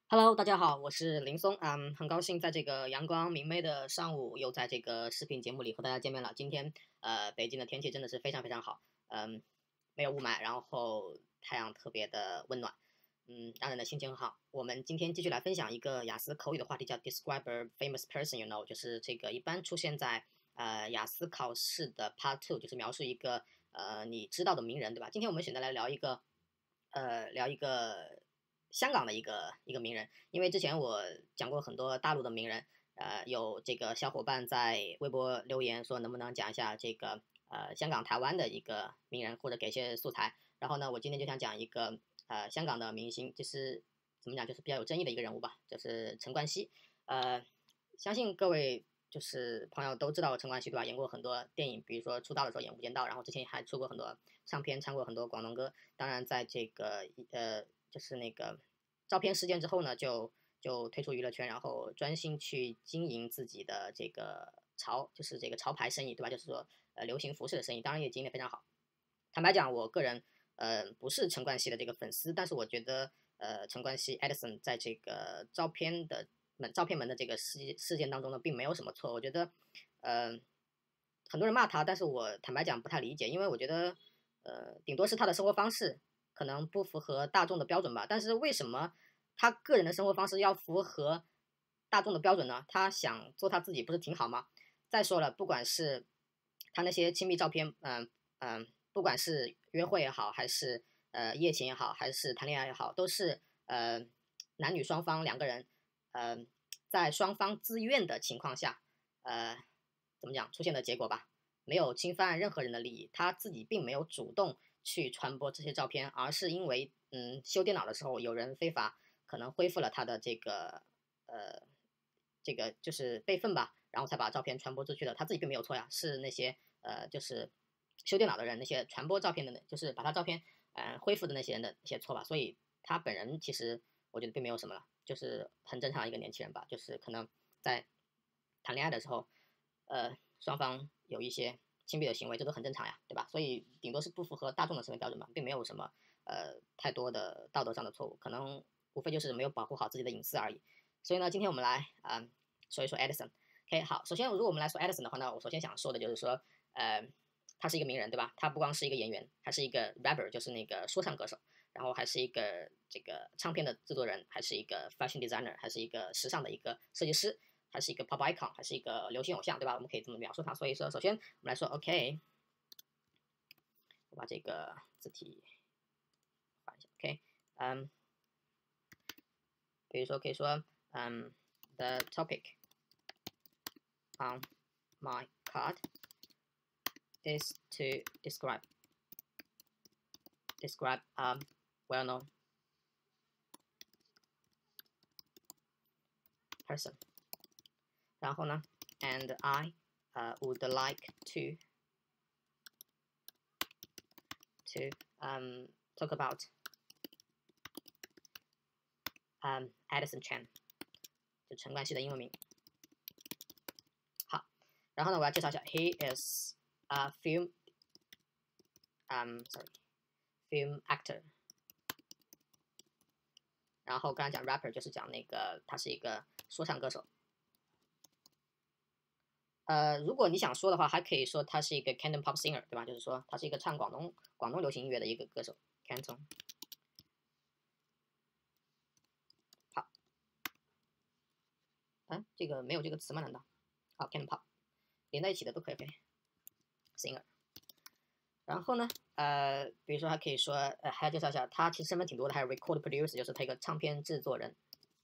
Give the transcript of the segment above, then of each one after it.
Hello，大家好，我是林松，很高兴在这个阳光明媚的上午，又在这个视频节目里和大家见面了。今天，北京的天气真的是非常非常好，没有雾霾，然后太阳特别的温暖，让人的心情很好。我们今天继续来分享一个雅思口语的话题，叫 Describe a famous person，you know，就是这个一般出现在雅思考试的 Part Two，就是描述一个你知道的名人，对吧？今天我们选择来聊一个香港的一个名人，因为之前我讲过很多大陆的名人，有这个小伙伴在微博留言说能不能讲一下这个香港、台湾的一个名人，或者给一些素材。然后呢，我今天就想讲一个香港的明星，就是怎么讲，就是比较有争议的一个人物吧，就是陈冠希。相信各位就是朋友都知道陈冠希对吧？演过很多电影，比如说出道的时候演《无间道》，然后之前还出过很多唱片，唱过很多广东歌。当然，在这个就是那个照片事件之后呢，就退出娱乐圈，然后专心去经营自己的这个就是这个潮牌生意，对吧？就是说流行服饰的生意，当然也经营的非常好。坦白讲，我个人不是陈冠希的这个粉丝，但是我觉得陈冠希 Edison 在这个照片门的这个事件当中呢，并没有什么错。我觉得呃很多人骂他，但是我坦白讲不太理解，因为我觉得顶多是他的生活方式可能不符合大众的标准吧。但是为什么他个人的生活方式要符合大众的标准呢？他想做他自己不是挺好吗？再说了，不管是他那些亲密照片，不管是约会也好，还是夜情也好，还是谈恋爱也好，都是男女双方两个人，呃在双方自愿的情况下，呃怎么讲出现的结果吧，没有侵犯任何人的利益，他自己并没有主动去传播这些照片，而是因为修电脑的时候有人非法可能恢复了他的呃这个就是备份吧，然后才把照片传播出去的，他自己并没有错呀，是那些就是修电脑的人，那些传播照片的，就是把他照片恢复的那些人的一些错吧，所以他本人其实我觉得并没有什么了，就是很正常的一个年轻人吧，就是可能在谈恋爱的时候，双方有一些亲密的行为，这都很正常呀，对吧？所以顶多是不符合大众的审美标准嘛，并没有什么太多的道德上的错误，可能无非就是没有保护好自己的隐私而已。所以呢，今天我们来说一说 Edison。OK，好，首先如果我们来说 Edison 的话呢，我首先想说的就是说，他是一个名人，对吧？他不光是一个演员，还是一个 rapper，就是那个说唱歌手，然后还是一个这个唱片的制作人，还是一个 fashion designer，还是一个时尚的一个设计师，还是一个 pop icon，还是一个流行偶像，对吧？我们可以这么描述他。所以说，首先我们来说，OK，我把这个字体换一下，OK，比如说可以说，the topic on my card is to describe well-known person。然后呢，and I would like to talk about Edison Chen，就陈冠希的英文名。好，然后呢，我要介绍一下，he is a film actor。然后刚才讲 rapper 就是讲那个他是一个说唱歌手。如果你想说的话，还可以说他是一个 Canton pop singer，对吧？就是说他是一个唱广东流行音乐的一个歌手 Canton。好，这个没有这个词吗？难道？好 Canton pop 连在一起的都可以 ，singer。然后呢，比如说还可以说，还要介绍一下，他其实身份挺多的，还有 record producer，就是他一个唱片制作人。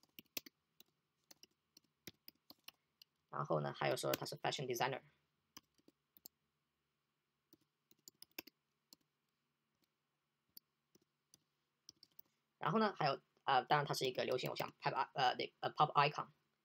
然后呢，还有说他是 fashion designer。然后呢，还有当然他是一个流行偶像，pop icon。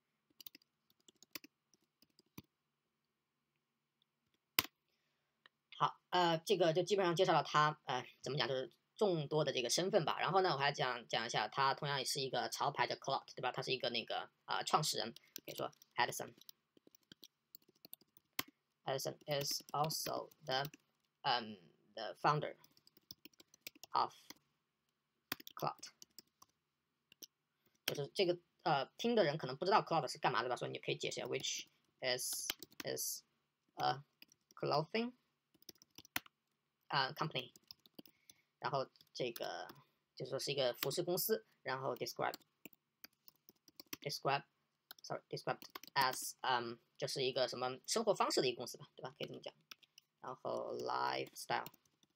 好，这个就基本上介绍了他，怎么讲，就是众多的这个身份吧。然后呢，我还讲一下，他同样也是一个潮牌的 Clot，对吧？他是一个那个创始人，可以说 Edison。Edison is also the founder of Clot。 就是这个听的人可能不知道 cloud 是干嘛对吧？所以你可以解释一下 which is a clothing company， 然后这个就是说是一个服饰公司，然后 described as 就是一个什么生活方式的一个公司吧，对吧？可以这么讲。然后 lifestyle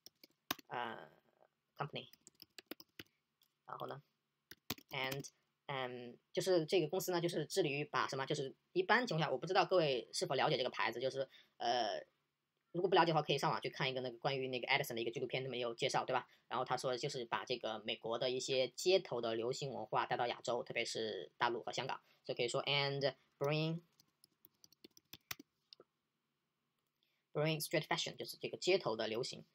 company， 然后呢 and 就是这个公司呢，就是致力于把什么，就是一般情况下，我不知道各位是否了解这个牌子，就是如果不了解的话，可以上网去看一个那个关于那个 Edison 的一个纪录片，他们有介绍，对吧？然后他说就是把这个美国的一些街头的流行文化带到亚洲，特别是大陆和香港，所以可以说 and bring street fashion， 就是这个街头的流行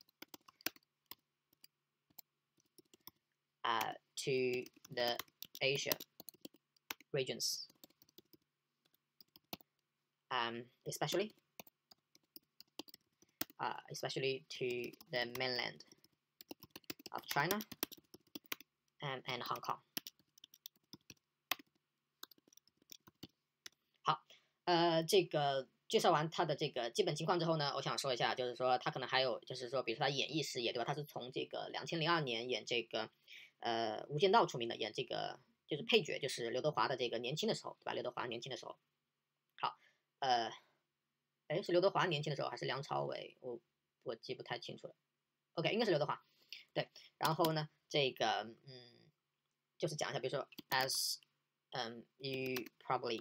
to the Asia regions, especially to the mainland of China and Hong Kong. 好，这个介绍完他的这个基本情况之后呢，我想说一下，就是说他可能还有，就是说，比如说他演艺事业，对吧？他是从这个2002年演这个无间道出名的，演这个就是配角，就是刘德华的这个年轻的时候，对吧？刘德华年轻的时候，好，是刘德华年轻的时候还是梁朝伟？我记不太清楚了。OK， 应该是刘德华。对，然后呢，这个就是讲一下，比如说 as you probably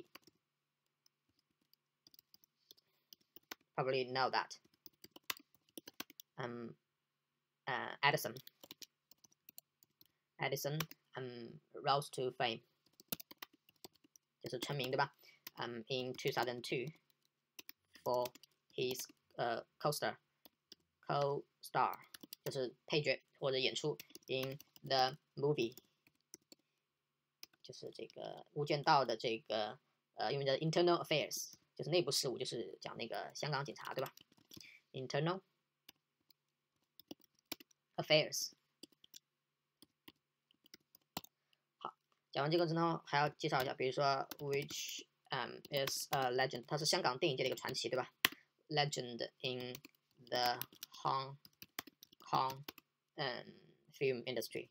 know that Edison rose to fame， 就是成名对吧？in 2002 for his co-star 就是配角或者演出 in the movie， 就是这个无间道的这个因为的 internal affairs 就是内部事务，就是讲那个香港警察对吧 ？internal affairs。好，讲完这个之后还要介绍一下，比如说 which is a legend， 它是香港电影界的一个传奇对吧 ？legend in the Hong Kong film industry。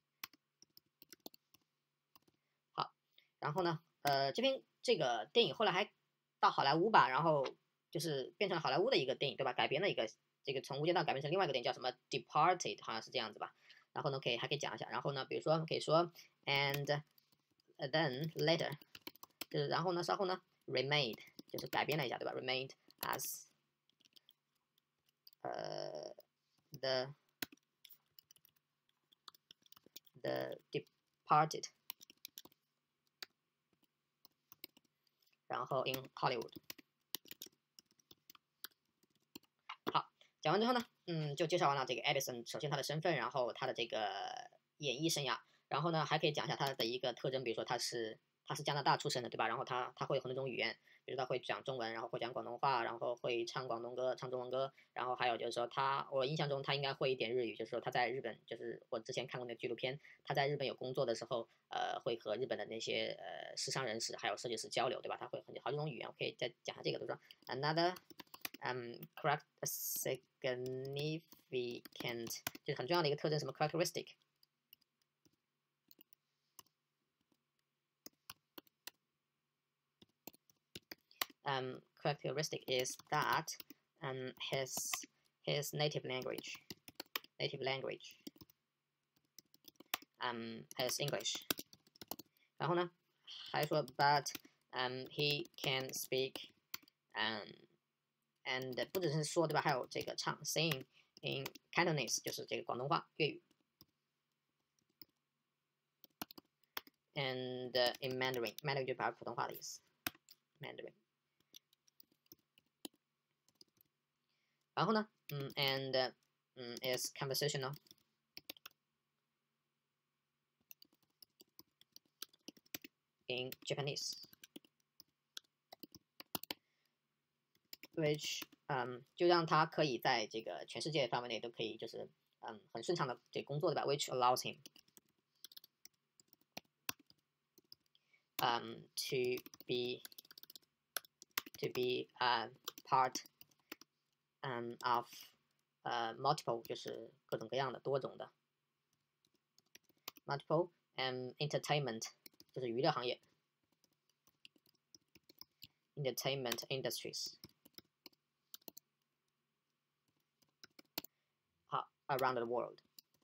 好，然后呢，这个电影后来还到好莱坞吧，然后就是变成了好莱坞的一个电影，对吧？改编了一个这个从无间道改编成另外一个电影，叫什么 Departed， 好像是这样子吧。然后呢，还可以讲一下。然后呢，比如说可以说 and then later， 就是然后呢，稍后呢 remade， 就是改编了一下，对吧 ？remade as the Departed， 然后 in Hollywood。好，讲完之后呢，就介绍完了这个 Edison， 首先他的身份，然后他的这个演艺生涯，然后呢还可以讲一下他的一个特征，比如说他是加拿大出生的，对吧？然后他会有很多种语言，比如他会讲中文，然后会讲广东话，然后会唱广东歌、唱中文歌，然后还有就是说我印象中他应该会一点日语，就是说他在日本，就是我之前看过那个纪录片，他在日本有工作的时候，会和日本的那些时尚人士还有设计师交流，对吧？他会好几种语言，我可以再讲下这个，就是说 another significant 就是很重要的一个特征，什么 characteristic。Characteristic is that his native language is English。然后呢，还说 but he can speak and 不只是说对吧？还有这个唱 sing in Cantonese， 就是这个广东话粤语 ，and in Mandarin 就把普通话的意思 Mandarin。然后呢，and is conversational in Japanese。which 就让他可以在这个全世界范围内都可以就是很顺畅的这工作对吧？which allows him to be part of multiple 就是各种各样的多种的 multiple entertainment 就是娱乐行业 entertainment industries 好 around the world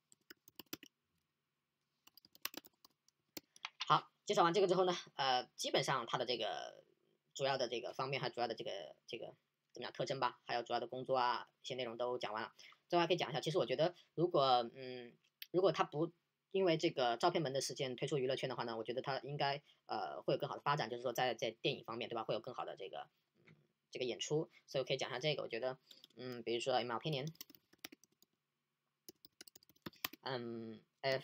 好，介绍完这个之后呢，基本上它的这个主要的这个方面，还有主要的这个怎么讲特征吧，还有主要的工作啊，一些内容都讲完了。最后还可以讲一下，其实我觉得，如果它不因为这个照片门的事件退出娱乐圈的话呢，我觉得它应该会有更好的发展，就是说在电影方面，对吧？会有更好的这个这个演出，所以我可以讲一下这个。我觉得比如说 in my opinion， if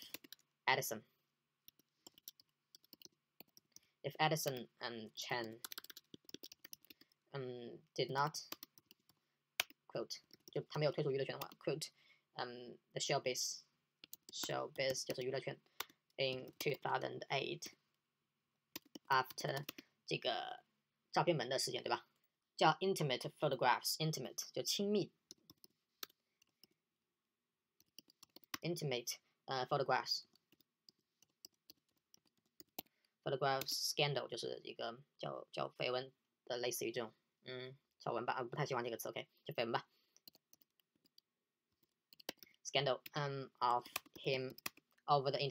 Edison and Chen did not quote 就他没有退出娱乐圈的话 quote the showbiz 就是娱乐圈 in 2008 after 这个照片门的事件对吧？叫 intimate photographs intimate 就亲密 intimate photographs scandal 就是一个叫绯闻的，类似于这种丑闻吧，不太喜欢这个词 ，OK， 就绯闻吧。Scandal of him over the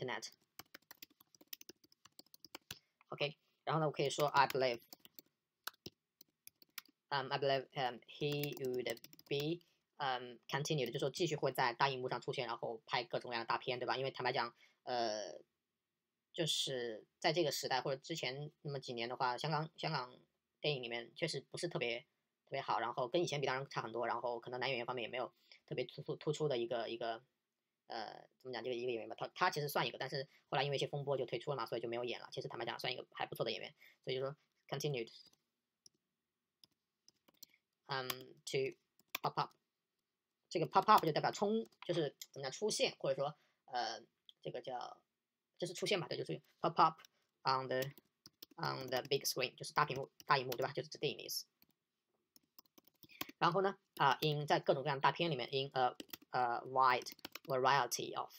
internet。OK， 然后呢，我可以说 I believe he would be continued， 就是说继续会在大荧幕上出现，然后拍各种各样的大片，对吧？因为坦白讲，就是在这个时代或者之前那么几年的话，香港电影里面确实不是特别好，然后跟以前比当然差很多，然后可能男演员方面也没有特别突出的一个怎么讲，就是一个演员吧，他其实算一个，但是后来因为一些风波就退出了嘛，所以就没有演了。其实坦白讲，算一个还不错的演员，所以就说 continued to pop up， 这个 pop up 就代表就是怎么讲出现，或者说这个叫就是出现吧，对，就是 pop up on the big screen， 就是大屏幕大荧幕对吧？就是指电影的意思。然后呢in 在各种各样的大片里面 in a wide variety of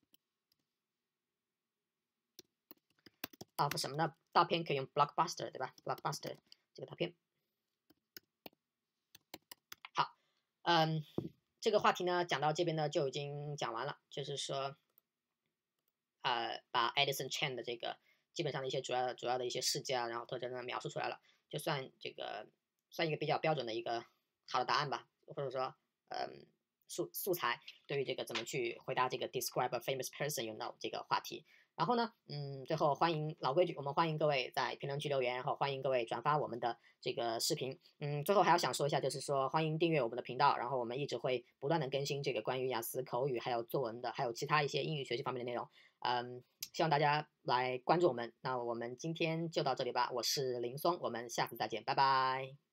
什么呢？大片可以用 blockbuster 对吧 ？blockbuster 这个大片。好，这个话题呢讲到这边呢就已经讲完了，就是说把 Edison Chen 的这个基本上的一些主要的一些事迹啊，然后特征呢描述出来了，就算一个比较标准的一个好的答案吧，或者说素材对于这个怎么去回答这个 describe a famous person you know 这个话题。然后呢，最后欢迎老规矩，我们欢迎各位在评论区留言，然后欢迎各位转发我们的这个视频。最后还要想说一下，就是说欢迎订阅我们的频道，然后我们一直会不断的更新这个关于雅思口语还有作文的，还有其他一些英语学习方面的内容。希望大家来关注我们。那我们今天就到这里吧，我是林松，我们下次再见，拜拜。